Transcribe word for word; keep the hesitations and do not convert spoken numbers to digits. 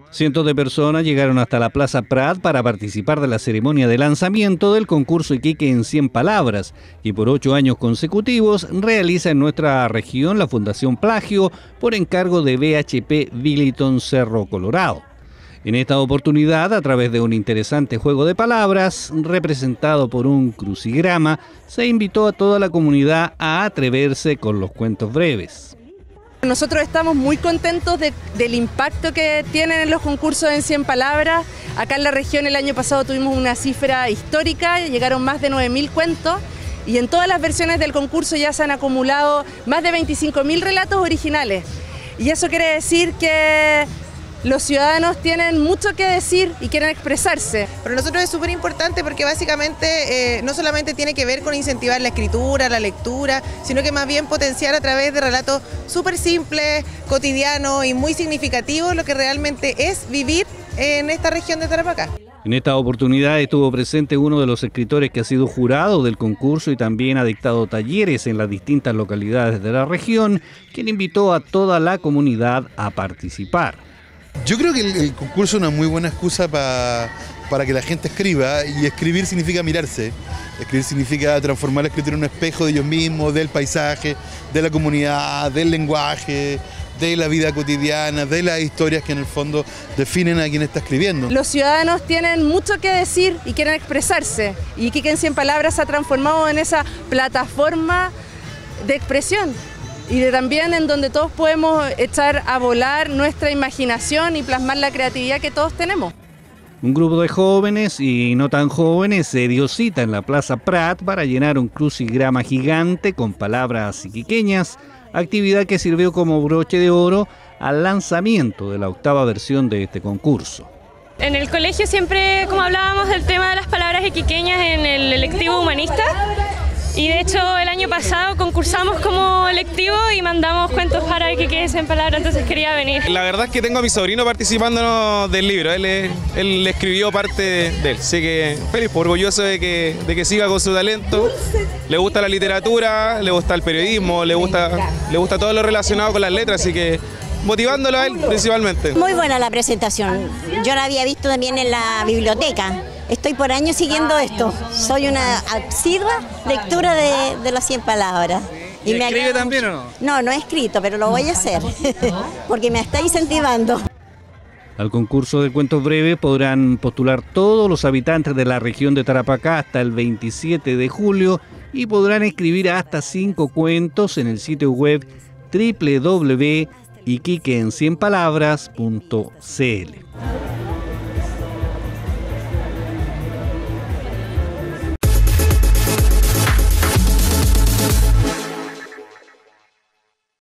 Cientos de personas llegaron hasta la Plaza Prat para participar de la ceremonia de lanzamiento del concurso Iquique en cien palabras, que por ocho años consecutivos realiza en nuestra región la Fundación Plagio por encargo de B H P Billiton Cerro Colorado. En esta oportunidad, a través de un interesante juego de palabras, representado por un crucigrama, se invitó a toda la comunidad a atreverse con los cuentos breves. Nosotros estamos muy contentos de, del impacto que tienen los concursos en cien palabras. Acá en la región el año pasado tuvimos una cifra histórica, llegaron más de nueve mil cuentos y en todas las versiones del concurso ya se han acumulado más de veinticinco mil relatos originales. Y eso quiere decir que los ciudadanos tienen mucho que decir y quieren expresarse. Para nosotros es súper importante porque básicamente eh, no solamente tiene que ver con incentivar la escritura, la lectura, sino que más bien potenciar a través de relatos súper simples, cotidianos y muy significativos lo que realmente es vivir en esta región de Tarapacá. En esta oportunidad estuvo presente uno de los escritores que ha sido jurado del concurso y también ha dictado talleres en las distintas localidades de la región, quien invitó a toda la comunidad a participar. Yo creo que el, el concurso es una muy buena excusa pa, para que la gente escriba, y escribir significa mirarse. Escribir significa transformar la escritura en un espejo de ellos mismos, del paisaje, de la comunidad, del lenguaje, de la vida cotidiana, de las historias que en el fondo definen a quien está escribiendo. Los ciudadanos tienen mucho que decir y quieren expresarse, y Iquique en cien palabras se ha transformado en esa plataforma de expresión. Y de también en donde todos podemos echar a volar nuestra imaginación y plasmar la creatividad que todos tenemos. Un grupo de jóvenes y no tan jóvenes se dio cita en la Plaza Prat para llenar un crucigrama gigante con palabras iquiqueñas, actividad que sirvió como broche de oro al lanzamiento de la octava versión de este concurso. En el colegio siempre, como hablábamos del tema de las palabras iquiqueñas en el electivo humanista, y de hecho el año pasado concursamos como electivo y mandamos cuentos para Iquique en cien palabras, entonces quería venir. La verdad es que tengo a mi sobrino participando del libro, él, él escribió parte de él, así que feliz, orgulloso de que, de que siga con su talento. Le gusta la literatura, le gusta el periodismo, le gusta, le gusta todo lo relacionado con las letras, así que motivándolo a él principalmente. Muy buena la presentación, yo la había visto también en la biblioteca. Estoy por años siguiendo esto, soy una asidua lectura de, de las cien palabras. ¿Y, ¿Y me escribe también o no? No, no he escrito, pero lo voy a hacer, porque me está incentivando. Al concurso de cuentos breves podrán postular todos los habitantes de la región de Tarapacá hasta el veintisiete de julio y podrán escribir hasta cinco cuentos en el sitio web doble u doble u doble u punto iquique en cien palabras punto c l.